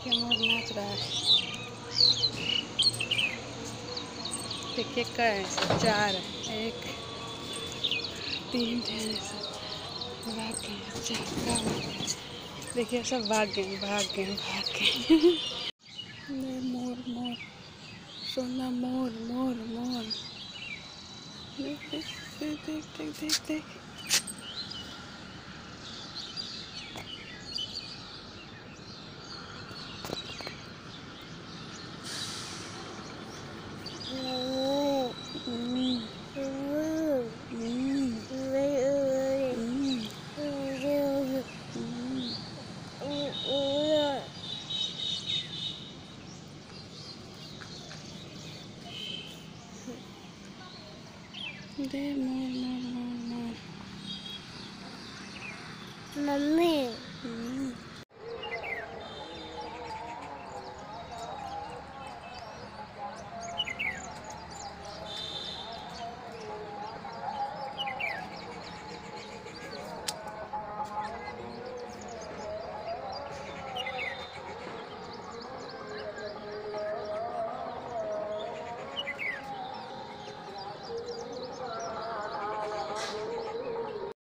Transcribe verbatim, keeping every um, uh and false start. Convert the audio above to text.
देखिए मोर नाच रहा है। देखिए क्या है, चार एक तीन भाग गए, चार का भाग गए। देखिए सब भाग गए भाग गए भाग गए। मोर मोर सोना मोर मोर मोर देख देख देख देख देख देख देख। दे मोर